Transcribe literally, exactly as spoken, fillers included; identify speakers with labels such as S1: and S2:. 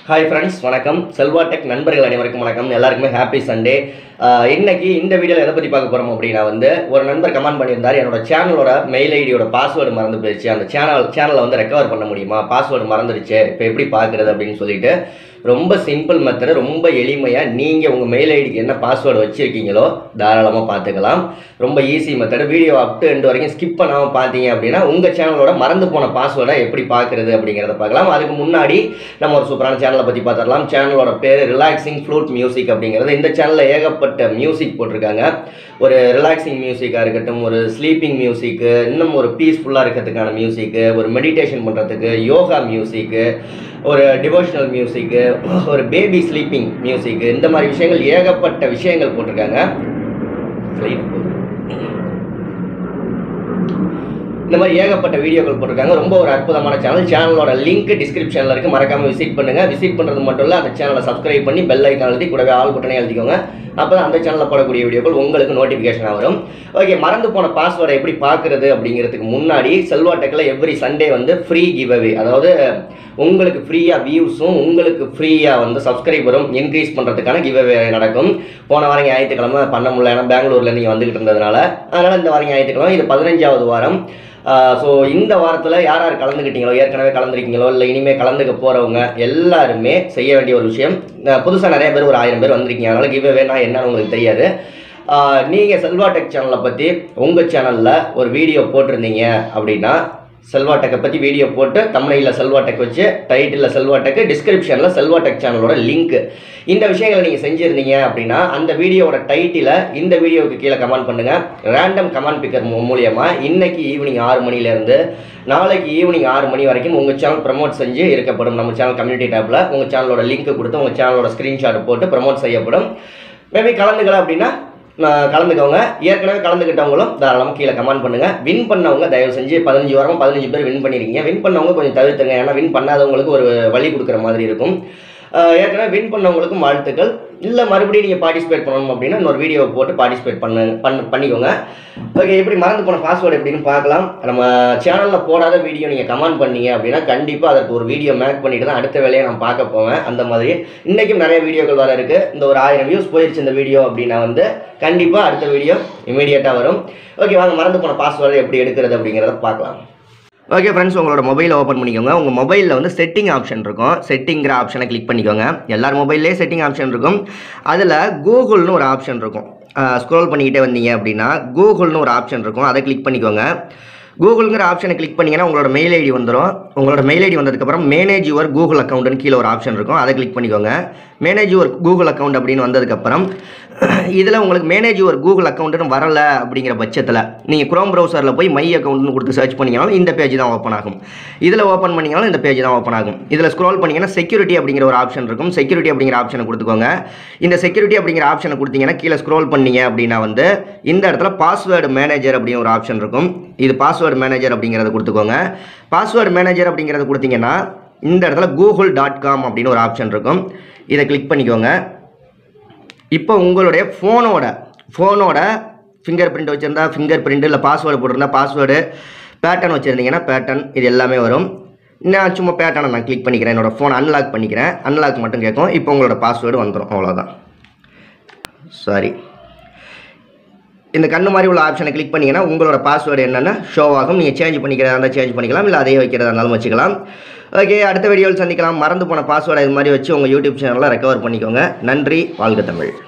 S1: Hi friends, வணக்கம். Selva Tech நண்பர்கள் அனைவருக்கும் வணக்கம். எல்லாருக்குமே ஹாப்பி சண்டே. இன்னைக்கு இந்த வீடியோல எதை பத்தி பார்க்க போறோம் அப்படினா வந்து ஒரு நண்பர் கமெண்ட் பண்ணியிருந்தார், என்னோட சேனலோட மெயில் ஐடியோட பாஸ்வேர்டு மறந்து போயிடுச்சு, அந்த சேனல் சேனலை வந்து ரெக்கவர் பண்ண முடியுமா, பாஸ்வேர்டு மறந்துடுச்சு, இப்போ எப்படி பார்க்குறது அப்படின்னு சொல்லிட்டு ரொம்ப சிம்பிள் மெத்தட், ரொம்ப எளிமையாக நீங்கள் உங்கள் மெயில் ஐடிக்கு என்ன பாஸ்வேர்டு வச்சுருக்கீங்களோ தாராளமாக பார்த்துக்கலாம். ரொம்ப easy method. Video up to end வரைக்கும் ஸ்கிப் பண்ணாமல் பார்த்தீங்க அப்படின்னா உங்கள் சேனலோட மறந்து போன பாஸ்வேர்டை எப்படி பார்க்குறது அப்படிங்கிறத பார்க்கலாம். அதுக்கு முன்னாடி நம்ம ஒரு சூப்பரான சேனலை பற்றி பார்த்துடலாம். சேனலோட பேர் ரிலாக்ஸிங் ஃப்ளூட் மியூசிக் அப்படிங்கிறது. இந்த சேனலில் ஏகப்பட்ட மியூசிக் போட்டிருக்காங்க. ஒரு ரிலாக்ஸிங் மியூசிக்காக இருக்கட்டும், ஒரு ஸ்லீப்பிங் மியூசிக்கு, இன்னும் ஒரு பீஸ்ஃபுல்லாக இருக்கிறதுக்கான மியூசிக்கு, ஒரு மெடிடேஷன் பண்ணுறதுக்கு யோகா மியூசிக்கு, ஒரு டிவோஷனல் மியூசிக்கு, ஒரு பேபி ஸ்லீப்பிங் மியூசிக்கு, இந்த மாதிரி விஷயங்கள் ஏகப்பட்ட விஷயங்கள் போட்டிருக்காங்க. இந்த மாதிரி ஏகப்பட்ட வீடியோக்கள் போட்டிருக்காங்க. ரொம்ப ஒரு அற்புதமான சேனல். சேனலோட லிங்க் டிஸ்கிரிப்ஷனில் இருக்குது, மறக்காமல் விசிட் பண்ணுங்கள். விசிட் பண்ணுறது மட்டும் இல்லை, அந்த சேனலை சப்ஸ்கிரைப் பண்ணி பெல் ஐக்கான் எழுதி கூடவே ஆல் பட்டனை எழுதிக்கோங்க. அப்போ தான் அந்த சேனலில் போடக்கூடிய வீடியோக்கள் உங்களுக்கு நோட்டிஃபிகேஷனாக வரும். ஓகே, மறந்து போன பாஸ்வேர்டை எப்படி பார்க்குறது அப்படிங்கிறதுக்கு முன்னாடி செல்வா டெக்கில் எவ்ரி சண்டே வந்து ஃப்ரீ கிவ் அவே, அதாவது உங்களுக்கு ஃப்ரீயாக வியூஸும் உங்களுக்கு ஃப்ரீயாக வந்து சப்ஸ்கிரைபரும் இன்க்ரீஸ் பண்ணுறதுக்கான கிவ் அவே நடக்கும். போன வாரம் ஞாயிற்றுக்கிழமை பண்ண முடியல, ஏன்னா பெங்களூரில் நீங்கள் வந்துக்கிட்டு இருந்ததுனால. அதனால் இந்த வாரம் ஞாயிற்றுக்கிழமை, இது பதினஞ்சாவது வாரம். ஸோ இந்த வாரத்தில் யார் யார் கலந்துக்கிட்டீங்களோ, ஏற்கனவே கலந்துருக்கீங்களோ இல்லை இனிமேல் கலந்துக்க போகிறவங்க எல்லாருமே செய்ய வேண்டிய ஒரு விஷயம். புதுசாக நிறைய பேர் ஒரு ஆயிரம் பேர் வந்திருக்கீங்க, அதனால் கிவ் அவேனா என்னன்னு உங்களுக்கு தெரியாது. நீங்கள் செல்வா டெக் சேனலை பற்றி உங்கள் சேனலில் ஒரு வீடியோ போட்டிருந்தீங்க அப்படின்னா, செல்வா டெக்கை பற்றி வீடியோ போட்டு தமிழில் செல்வா டெக் வச்சு, டைட்டிலில் செல்வா டெக், டிஸ்கிரிப்ஷனில் செல்வா டெக் சேனலோட லிங்க், இந்த விஷயங்களை நீங்கள் செஞ்சுருந்தீங்க அப்படின்னா அந்த வீடியோவோட டைட்டிலை இந்த வீடியோவுக்கு கீழே கமெண்ட் பண்ணுங்கள். ரேண்டம் கமெண்ட் பிக்கர் மூலியமாக இன்றைக்கி ஈவினிங் ஆறு மணிலேருந்து நாளைக்கு ஈவினிங் ஆறு மணி வரைக்கும் உங்கள் சேனல் ப்ரமோட் செஞ்சு இருக்கப்படும். நம்ம சேனல் கம்யூனிட்டி டேப்பில் உங்கள் சேனலோட லிங்க் கொடுத்து உங்கள் சேனலோட ஸ்க்ரீன்ஷாட் போட்டு ப்ரமோட் செய்யப்படும். மேபி கலந்துக்கல அப்படின்னா கலந்துக்கவங்க. ஏற்கனவே கலந்துக்கிட்டவங்களும் தாராளமாக கீழே கமெண்ட் பண்ணுங்கள். வின் பண்ணவங்க தயவு செஞ்சு பதினஞ்சு வாரம் பதினஞ்சு பேர் வின் பண்ணியிருக்கீங்க. வின் பண்ணவங்க கொஞ்சம் தவிர்த்துங்க, ஏன்னா வின் பண்ணாதவங்களுக்கு ஒரு வழி கொடுக்குற மாதிரி இருக்கும். ஏற்கனவே வின் பண்ணவங்களுக்கும் வாழ்த்துக்கள். இல்லை மறுபடியும் நீங்கள் பார்ட்டிசிபேட் பண்ணணும் அப்படின்னா இன்னொரு வீடியோவை போட்டு பார்ட்டிசிபேட் பண்ண பண்ண பண்ணிக்கோங்க. ஓகே, எப்படி மறந்து போன பாஸ்வேர்டு எப்படின்னு பார்க்கலாம். நம்ம சேனலில் போடாத வீடியோ நீங்கள் கமெண்ட் பண்ணீங்க அப்படின்னா கண்டிப்பாக அதற்கு ஒரு வீடியோ மேக் பண்ணிட்டு தான் அடுத்த வேலையை நான் பார்க்க போவேன். அந்த மாதிரி இன்றைக்கும் நிறைய வீடியோக்கள் வர இருக்குது. இந்த ஒரு ஆயிரம் வியூஸ் போயிடுச்சு இந்த வீடியோ அப்படின்னா வந்து கண்டிப்பாக அடுத்த வீடியோ இமீடியட்டாக வரும். ஓகே, வாங்க மறந்து போன பாஸ்வேர்டு எப்படி எடுக்கிறது அப்படிங்கிறத பார்க்கலாம். ஓகே ஃப்ரெண்ட்ஸ், உங்களோட மொபைலை ஓப்பன் பண்ணிக்கோங்க. உங்கள் மொபைலில் வந்து செட்டிங் ஆப்ஷன் இருக்கும். செட்டிங்கிற ஆப்ஷனை கிளிக் பண்ணிக்கோங்க. எல்லார் மொபைல்லே செட்டிங் ஆப்ஷன் இருக்கும். அதில் கூகுள்னு ஒரு ஆப்ஷன் இருக்கும். ஸ்க்ரோல் பண்ணிக்கிட்டே வந்தீங்க அப்படின்னா கூகுள்னு ஒரு ஆப்ஷன் இருக்கும், அதை கிளிக் பண்ணிக்கோங்க. கூகுளுங்கிற ஆப்ஷனை கிளிக் பண்ணிங்கன்னா உங்களோட மெயில் ஐடி வந்துடும். உங்களோட மெயில் ஐடி வந்ததுக்கப்புறம் மேனேஜ் யுவர் கூகுள் அக்கௌண்ட்னு கீழே ஒரு ஆப்ஷன் இருக்கும், அதை கிளிக் பண்ணிக்கோங்க. மேனேஜ் யுவர் கூகுள் அக்கௌண்ட் அப்படின்னு வந்ததுக்கப்புறம் இதில் உங்களுக்கு மேனேஜ் யுவர் கூகுள் அக்கௌண்ட்டுன்னு வரலை அப்படிங்கிற பட்சத்தில் நீங்கள் குரோம் ப்ரௌசரில் போய் மை அக்கௌண்ட்னு கொடுத்து சர்ச் பண்ணிங்கனாலும் இந்த பேஜ் தான் ஓப்பன் ஆகும். இதில் ஓப்பன் பண்ணிங்கனாலும் இந்த பேஜ் தான் ஓப்பன் ஆகும். இதில் ஸ்க்ரோல் பண்ணிங்கன்னா செக்யூரிட்டி அப்படிங்கிற ஒரு ஆப்ஷன் இருக்கும். செக்யூரிட்டி அப்படிங்கிற ஆப்ஷனை கொடுத்துக்கோங்க. இந்த செக்யூரிட்டி அப்படிங்கிற ஆப்ஷனை கொடுத்தீங்கன்னா கீழே ஸ்க்ரோல் பண்ணீங்க அப்படின்னா வந்து இந்த இடத்துல பாஸ்வேர்டு மேனேஜர் அப்படின்னு ஒரு ஆப்ஷன் இருக்கும். இது பாஸ்வேர்டு மேனேஜர் அப்படிங்கிறத கொடுத்துக்கோங்க. பாஸ்வேர்டு மேனேஜர் அப்படிங்கிறத கொடுத்தீங்கன்னா இந்த இடத்துல கூகுள் டாட் காம் அப்படின்னு ஒரு ஆப்ஷன் இருக்கும், இதை கிளிக் பண்ணிக்கோங்க. இப்போ உங்களுடைய ஃபோனோட ஃபோனோட ஃபிங்கர் பிரிண்ட் வச்சுருந்தா ஃபிங்கர் பிரிண்ட், இல்லை பாஸ்வேர்டு போட்டிருந்தா பாஸ்வேர்டு, பேட்டர்ன் வச்சுருந்தீங்கன்னா பேட்டர்ன், இது எல்லாமே வரும். நான் சும்மா பேட்டர்னை நான் கிளிக் பண்ணிக்கிறேன். என்னோடய ஃபோன் அன்லாக் பண்ணிக்கிறேன். அன்லாக் மட்டும் கேட்கும். இப்போ உங்களோட பாஸ்வேர்டு வந்துடும், அவ்வளோதான். சாரி, இந்த கண்ணு மாதிரி உள்ள ஆப்ஷனை கிளிக் பண்ணிங்கன்னா உங்களோட பாஸ்வேர்டு என்னென்ன ஷோ ஆகும். நீங்கள் சேஞ்ச் பண்ணிக்கிறதா இருந்தால் சேஞ்ச் பண்ணிக்கலாம், இல்லை அதே வைக்கிறதா இருந்தாலும் வச்சுக்கலாம். ஓகே, அடுத்த வீடியோவில் சந்திக்கலாம். மறந்து போன பாஸ்வேர்டை இது மாதிரி வச்சு உங்கள் யூடியூப் சேனலில் ரெக்கவர் பண்ணிக்கோங்க. நன்றி, வாழ்க தமிழ்.